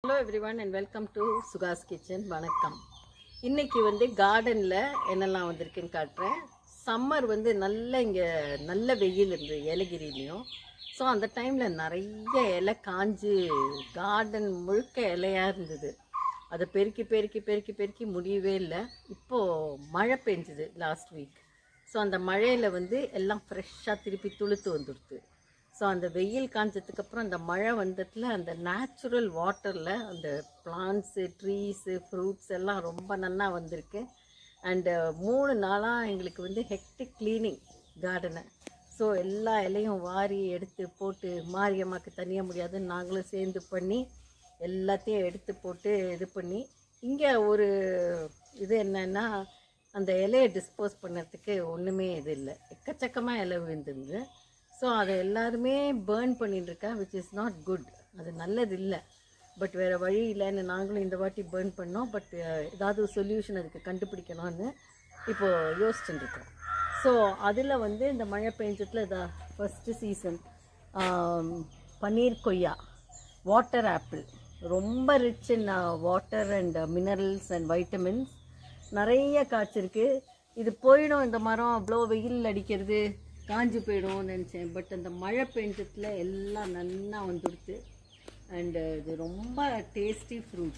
Hello everyone and welcome to Suga's Kitchen. வணக்கம். இன்னைக்கு வந்து கார்டன்ல என்னெல்லாம் வந்திருக்குன்னு காட்டுறேன். சம்மர் வந்து நல்ல வெயில் இருந்தது ஏலகிரிலையும். ஸோ அந்த டைமில் நிறைய இலை காஞ்சு கார்டன் முழுக்க இலையாக இருந்தது. அதை பெருக்கி முடியவே இல்லை. இப்போது மழை பெஞ்சுது லாஸ்ட் வீக். ஸோ அந்த மழையில் வந்து எல்லாம் ஃப்ரெஷ்ஷாக திருப்பி துளுத்து வந்துடுது. ஸோ அந்த வெயில் காஞ்சதுக்கப்புறம் அந்த மழை வந்ததில் அந்த நேச்சுரல் வாட்டரில் அந்த பிளான்ட்ஸு ட்ரீஸு ஃப்ரூட்ஸ் எல்லாம் ரொம்ப நல்லா வந்திருக்கு. அண்டு 3 நாளாக எங்களுக்கு வந்து ஹெக்டிக் க்ளீனிங் கார்டனை. ஸோ எல்லா இலையும் வாரி எடுத்து போட்டு மாரியம்மாவுக்கு தனியாக முடியாதுன்னு நாங்களும் சேர்ந்து பண்ணி எல்லாத்தையும் எடுத்து போட்டு இது பண்ணி இங்கே ஒரு இது என்னென்னா அந்த இலையை டிஸ்போஸ் பண்ணுறதுக்கு ஒன்றுமே இது இல்லை. எக்கச்சக்கமாக இலை விழுந்துருந்து. ஸோ அதை எல்லாருமே பேர்ன் பண்ணிட்டுருக்கா, விச் இஸ் நாட் குட். அது நல்லது இல்லை. பட் வேறு வழி இல்லைன்னு நாங்களும் இந்த வாட்டி பேர்ன் பண்ணோம். பட் ஏதாவது சொல்யூஷன் அதுக்கு கண்டுபிடிக்கணும்னு இப்போது யோசிச்சுட்டுருக்கோம். ஸோ அதில் வந்து இந்த மழை பெஞ்சத்தில் இதை ஃபஸ்ட்டு சீசன் பன்னீர் கொய்யா, வாட்டர் ஆப்பிள், ரொம்ப rich in water and minerals and vitamins நிறைய காய்ச்சிருக்கு. இது போயிடும், இந்த மரம் அவ்வளோ வெயில் அடிக்கிறது காஞ்சி போயிடும்னு நினச்சேன். பட் அந்த மழை பெஞ்சத்தில் எல்லாம் நல்லா வந்துடுது. அண்டு இது ரொம்ப டேஸ்டி ஃப்ரூட்.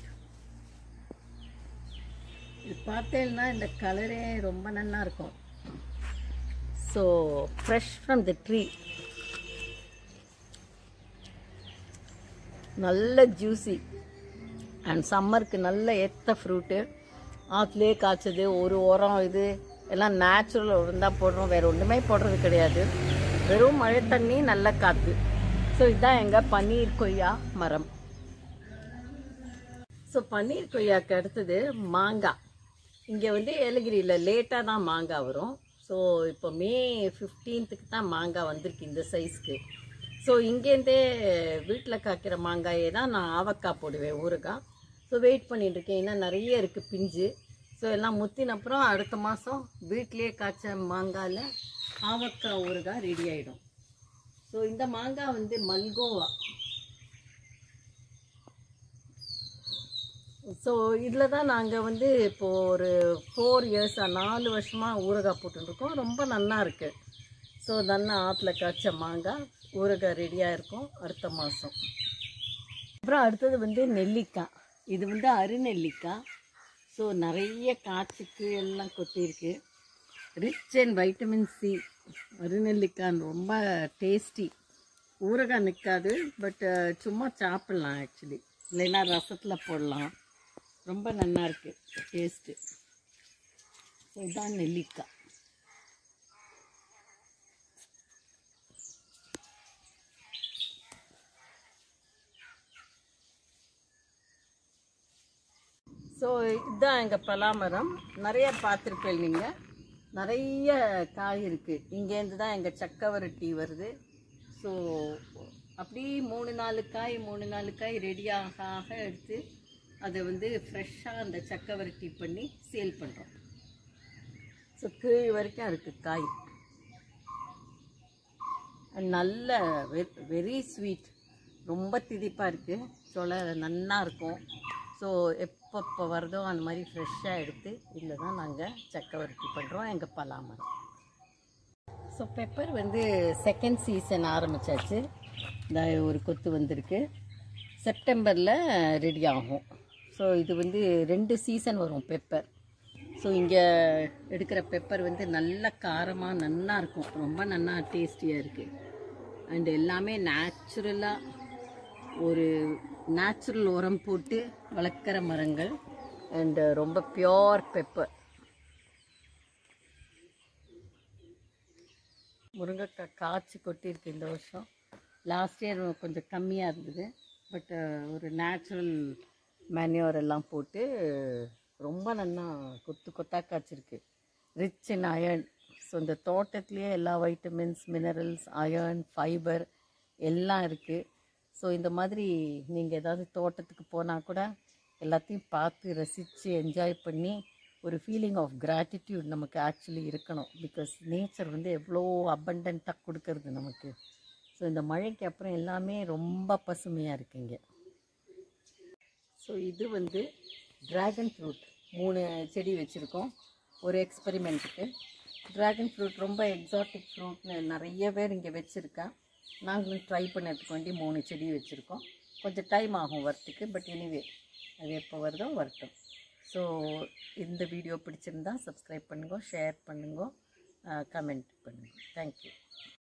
இது பார்த்தேன்னா இந்த கலரே ரொம்ப நல்லா இருக்கும். So fresh from the tree, நல்ல ஜூஸி அண்ட் சம்மருக்கு நல்ல ஏற்ற ஃப்ரூட்டு. ஆற்றுலேயே காய்ச்சது, ஒரு உரம் இது எல்லாம் நேச்சுரல் உரம் தான் போடுறோம், வேறு ஒன்றுமே போடுறது கிடையாது. வெறும் மழை தண்ணி நல்ல காற்று. ஸோ இதுதான் எங்கள் பன்னீர் கொய்யா மரம். ஸோ பன்னீர் கொய்யாவுக்கு அடுத்தது மாங்காய். இங்கே வந்து ஏலகிரியில் லேட்டாக தான் மாங்காய் வரும். ஸோ இப்போ May 15th தான் மாங்காய் வந்திருக்கு இந்த சைஸ்க்கு. ஸோ இங்கேருந்தே வீட்டில் காய்க்கிற மாங்காயே தான் நான் ஆவக்காய் போடுவேன், ஊறுகாய். ஸோ வெயிட் பண்ணிட்டுருக்கேன், ஏன்னா நிறைய இருக்குது பிஞ்சு. ஸோ எல்லாம் முத்தின அப்புறம் அடுத்த மாதம் வீட்டிலே காய்ச்ச மாங்காயில் ஆவக்காய் ஊறுகாய் ரெடி ஆகிடும். ஸோ இந்த மாங்காய் வந்து மல்கோவா. ஸோ இதில் தான் நாங்கள் வந்து இப்போது ஒரு 4 இயர்ஸாக 4 வருஷமாக ஊறுகாய் போட்டுருக்கோம். ரொம்ப நல்லா இருக்குது. ஸோ நல்லா ஆற்றுல காய்ச்ச மாங்காய் ஊறுகாய் ரெடியாக இருக்கும் அடுத்த மாதம். அப்புறம் அடுத்தது வந்து நெல்லிக்காய். இது வந்து அருநெல்லிக்காய். ஸோ நிறைய காய்ச்சிக்கு எல்லாம் கொட்டியிருக்கு. Rich and vitamin C. அருநெல்லிக்காய் ரொம்ப டேஸ்டி. ஊறுகாய் நிற்காது, பட் சும்மா சாப்பிட்லாம் ஆக்சுவலி, இல்லைன்னா ரசத்தில் போடலாம். ரொம்ப நல்லா இருக்குது டேஸ்ட்டு. ஸோ இதுதான் நெல்லிக்காய். ஸோ இதுதான் எங்கள் பலாமரம். நிறைய பார்த்துருப்பேன் நீங்கள், நிறைய காய் இருக்குது. இங்கேருந்து தான் எங்கள் சக்கவரட்டி வருது. ஸோ அப்படி 3-4 காய் ரெடியாக எடுத்து அதை வந்து ஃப்ரெஷ்ஷாக அந்த சக்கவரட்டி பண்ணி சேல் பண்ணுறோம். ஸோ கீழ் வரைக்கும் இருக்குது காய். நல்ல வெரி ஸ்வீட், ரொம்ப திதிப்பாக இருக்குது. சொல்ல நல்லா இருக்கும். ஸோ எப்போ வருதோ அந்த மாதிரி ஃப்ரெஷ்ஷாக எடுத்து இதில் தான் நாங்கள் சக்கவரட்டி பண்ணுறோம் எங்கள் பலாமரம். ஸோ பெப்பர் வந்து செகண்ட் சீசன் ஆரம்பித்தாச்சு. இந்த ஒரு கொத்து வந்திருக்கு, செப்டம்பரில் ரெடி ஆகும். ஸோ இது வந்து 2 சீசன் வரும் பெப்பர். ஸோ இங்கே எடுக்கிற பெப்பர் வந்து நல்ல காரமாக நல்லா இருக்கும், ரொம்ப நல்லா டேஸ்டியாக இருக்குது. அண்ட் எல்லாமே நேச்சுரலாக ஒரு நேச்சுரல் உரம் போட்டு வளர்க்குற மரங்கள். அண்டு ரொம்ப பியோர் பெப்பர். முருங்கைக்காய் காய்ச்சி கொட்டியிருக்கு இந்த வருஷம். லாஸ்ட் இயர் கொஞ்சம் கம்மியாக இருந்தது. பட் ஒரு நேச்சுரல் மேன்யூர் எல்லாம் போட்டு ரொம்ப நல்லா கொத்து கொத்தாக காய்ச்சிருக்கு. Rich in iron. ஸோ இந்த தோட்டத்துலேயே எல்லா வைட்டமின்ஸ், மினரல்ஸ், அயர்ன், ஃபைபர் எல்லாம் இருக்குது. ஸோ இந்த மாதிரி நீங்கள் ஏதாவது தோட்டத்துக்கு போனால் கூட எல்லாத்தையும் பார்த்து ரசித்து என்ஜாய் பண்ணி ஒரு ஃபீலிங் ஆஃப் கிராட்டிடியூட் நமக்கு ஆக்சுவலி இருக்கணும். பிகாஸ் நேச்சர் வந்து எவ்வளோ அபண்டண்ட்டாக கொடுக்கறது நமக்கு. ஸோ இந்த மழைக்கு அப்புறம் எல்லாமே ரொம்ப பசுமையாக இருக்குங்க. ஸோ இது வந்து ட்ராகன் ஃப்ரூட் 3 செடி வச்சுருக்கோம் ஒரு எக்ஸ்பெரிமெண்ட்டுக்கு. ட்ராகன் ஃப்ரூட் ரொம்ப எக்ஸாட்டிக் ஃப்ரூட்னு நிறைய பேர் இங்கே வச்சுருக்கேன். நாங்களும் ட்ரை பண்ணுறதுக்கு வேண்டி 3 செடி வச்சுருக்கோம். கொஞ்சம் டைம் ஆகும் வரத்துக்கு, பட் எனிவே அது எப்போ வருதோ வரட்டும். ஸோ இந்த வீடியோ பிடிச்சிருந்தா சப்ஸ்கிரைப் பண்ணுங்க, ஷேர் பண்ணுங்க, கமெண்ட் பண்ணுங்க. தேங்க்யூ.